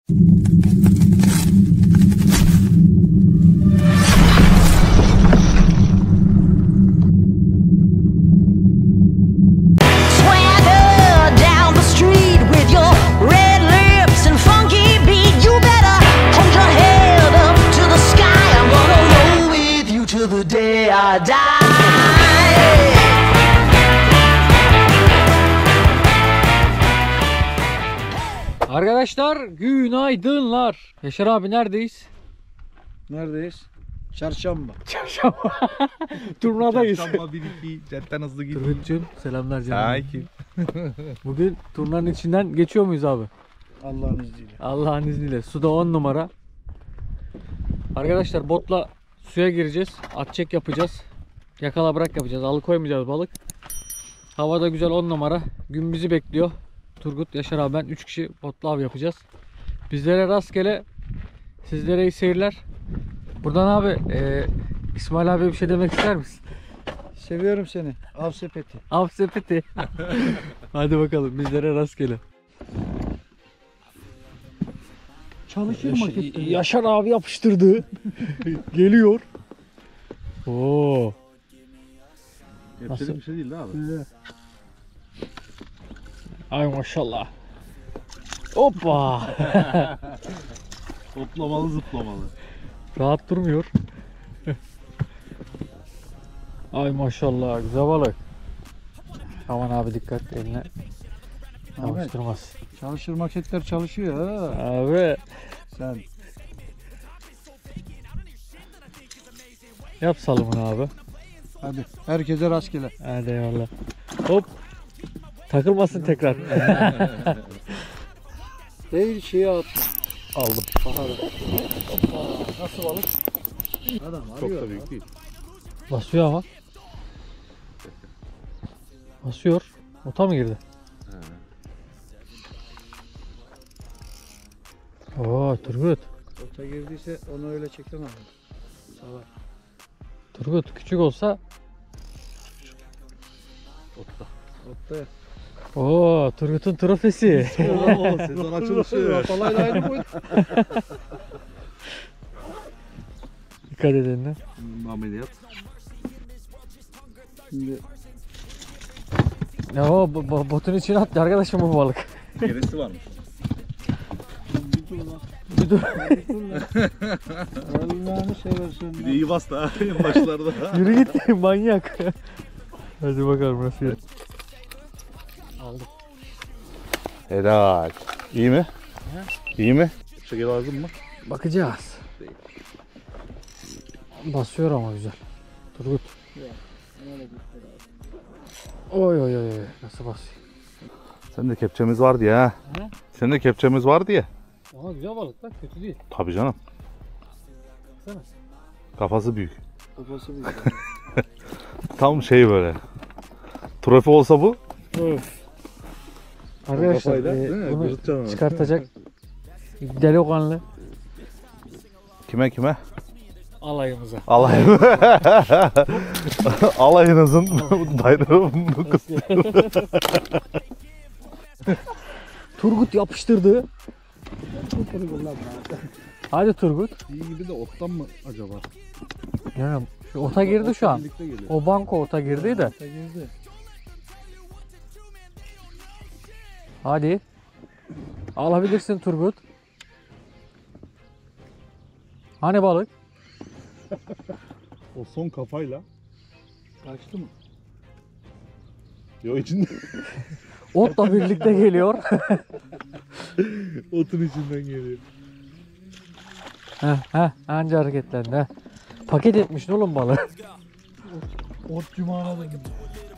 Arkadaşlar günaydınlar. Yaşar abi neredeyiz? Neredeyiz? Çarşamba. Çarşamba. Turnadayız. Çarşamba 1-2 cidden hızlı gidiyor. Turgut'cum selamlar canım. Hayki. Bugün turnanın içinden geçiyor muyuz abi? Allah'ın izniyle. Allah'ın izniyle. Suda 10 numara. Arkadaşlar botla suya gireceğiz. At çek yapacağız. Yakala bırak yapacağız. Alıkoymayacağız balık. Havada güzel 10 numara. Gün bizi bekliyor. Turgut, Yaşar abi ben 3 kişi botla av yapacağız. Bizlere rastgele, sizlere iyi seyirler. Buradan abi İsmail abi bir şey demek ister misin? Seviyorum seni. Av sepeti. Av sepeti. Hadi bakalım bizlere rastgele. Çalışır maketleri. Yaşar abi yapıştırdı. Geliyor. Oo. Yapacak bir şey değil abi. Ay maşallah. Hoppa. Toplamalı zıplamalı. Rahat durmuyor. Ay maşallah güzel balık. Aman abi dikkat eline. Yapıştırmaz. Çalışır maketler çalışıyor ha. Abi. Sen. Yap salımını abi. Hadi. Herkese rastgele. Hadi eyvallah. Hop. Takılmasın tekrar. Değil şeye at. Aldım. Nasıl balık? Adam Çok arıyor. da büyük değil. Basıyor ama. Basıyor. Ota mı girdi? Oo Turgut. Ota girdiyse onu öyle çekemem. Salak. Turgut küçük olsa. Otta. Otta. Oo Turgut'un trofesi. Oo, sezon açılışı. Palayla aynı boyut. Dikkat edin de. Ameliyat. Şimdi Ya o botun içine attı arkadaşım bu balık. Gerisi varmış. Bir dur. Allah'ını seversen. Bir de iyi bastı ha en başlarda. Yürü git manyak. Hadi bakalım nasıl yer. Aldım. Helal. İyi mi? İyi mi? Şeker lazım mı? Bakacağız. Basıyor ama güzel. Turgut. Oy oy oy. Nasıl basıyor? Sen de kepçemiz var diye ha. He? Senin de kepçemiz var diye. Aha güzel balık lan, kötü değil. Tabii canım. Baksana. Kafası büyük. Kafası büyük. Tam şey böyle. Trofi olsa bu. Arkadaşlar kafayla, değil mi? bunu Gözükecek ama. çıkartacak delikanlı Kime? alayımıza. Alayınızın bayrağı bu kız. Turgut yapıştırdı. Hadi Turgut. İyi gibi de ottan mı acaba? Yani şu ota girdi şu an. O banko ota girdi de. Ota girdi. Hadi. Alabilirsin Turgut. Hani balık? O son kafayla. Kaçtı mı? Yo içinde. Otla birlikte geliyor. Otun içinden geliyor. Heh anca hareketlendi. Heh. Paket etmiş oğlum balığı. Ot cumana da gidiyor.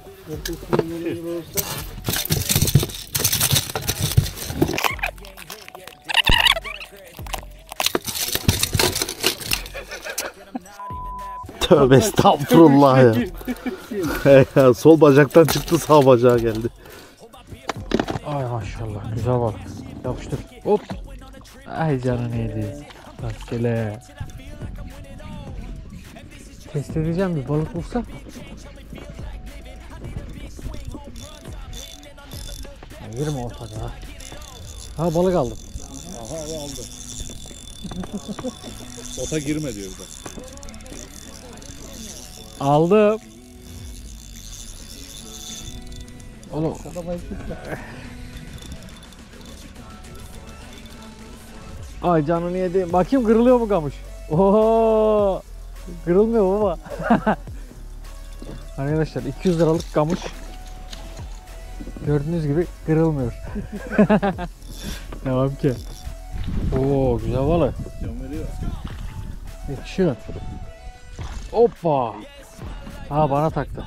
Tövbe estağfurullah ya. Sol bacaktan çıktı, sağ bacağa geldi. Ay maşallah güzel balık. Yapıştır. Hop. Ay canı neydi? Rastgele. Test edeceğim bir balık bulsa. Girme ortada ha. Ha balık aldım. Aha o aldı. Ota girme diyor bir de. Aldım. Oğlum. Ay canını yedi. Bakayım kırılıyor mu kamış? Oho! Kırılmıyor baba. Arkadaşlar 200 liralık kamış. Gördüğünüz gibi kırılmıyor. Devam ki. Oo güzel balık. Can veriyor. Yakışıyor. Hoppa. Ha bana taktı.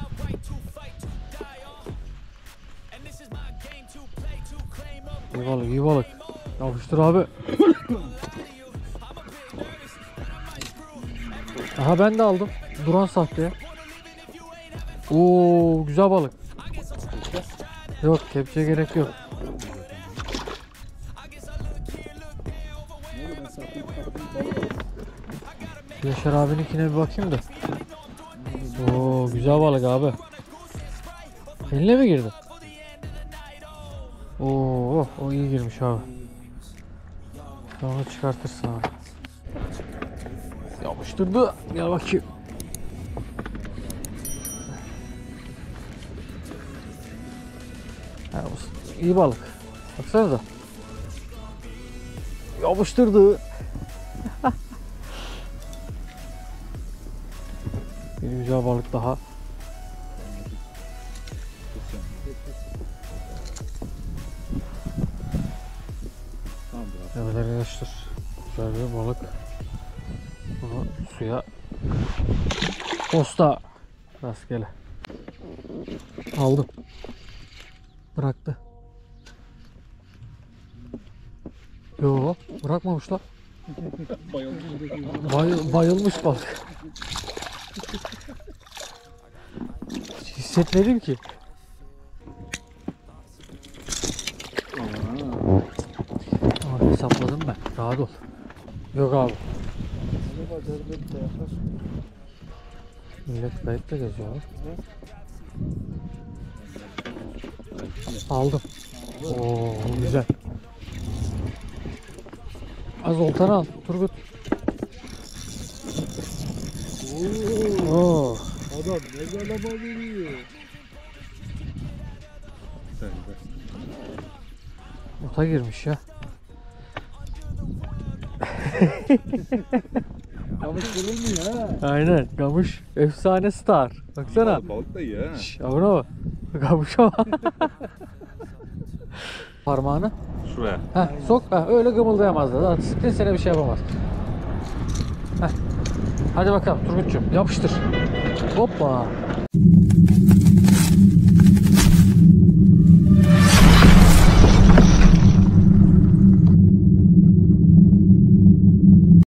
İyi balık, iyi balık. Yapıştır abi. Aha ben de aldım. Duran sahteye. Oo güzel balık. Yok kepçeye gerek yok. Yaşar abininkine bir bakayım da. Oo güzel balık abi. Eline mi girdi? Oo o iyi girmiş abi. Sen onu çıkartırsın abi. Yapıştırdı. Gel bakayım. Ha, iyi balık. Baksanıza. Yapıştırdı. Bir güzel balık daha. Evet arkadaşlar. Güzel bir balık. Bunu suya posta rastgele aldım. Bıraktı. Yo bırakmamış lan. Bayılmış balık. Hiç hissetmedim ki. Ama hesapladım ben. Rahat ol. Yok abi. Millet kayıtla geziyor abi. Aldım. Oo güzel. Az oltanı al Turgut. Oo. Adam ne galama veriyor. Güzel güzel. Ota girmiş ya. Kamış kırılmıyor ha. Aynen. Gamış efsane star. Baksana. Balık da iyi ha. Şş, abone ol. Gamışa bak. Parmağını. Şuraya. Heh, sok. Heh, öyle gımıldayamazlar. Daha disiplin sene bir şey yapamaz. Heh. Hadi bakalım Turgut'cum yapıştır. Hoppa.